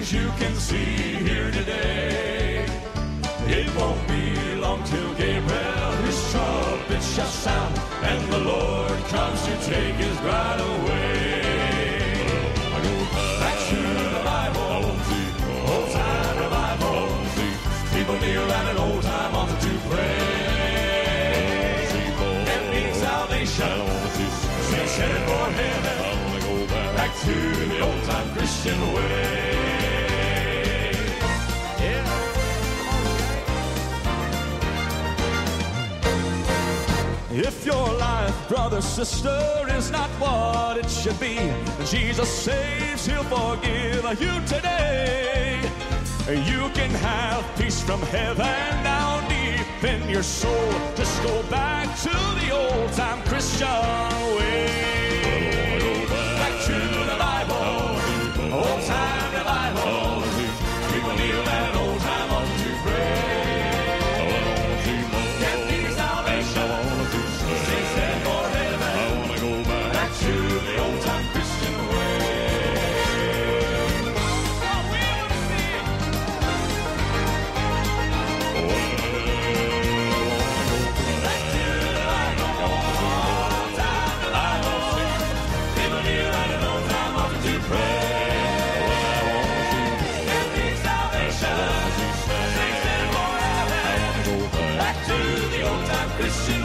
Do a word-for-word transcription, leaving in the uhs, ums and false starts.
things you can see here today. It won't be long till Gabriel his trumpet shall sound, and the Lord comes to take his bride away. I go back to the Bible, old time revival. People kneel at an old time altar to pray. And need salvation, saints headed for heaven. Back to the old time Christian way. If your life, brother, sister, is not what it should be, Jesus saves, he'll forgive you today. You can have peace from heaven down deep in your soul. Just go back to the old time Christian way. Back to the Bible, old time revival. People kneel at an old time altar to pray. To the old time Christian way. Oh, we want to see. Back to the Bible, old time Bible. People kneel at an old time altar to pray. And need salvation. Saints in forever. Back to the old time Christian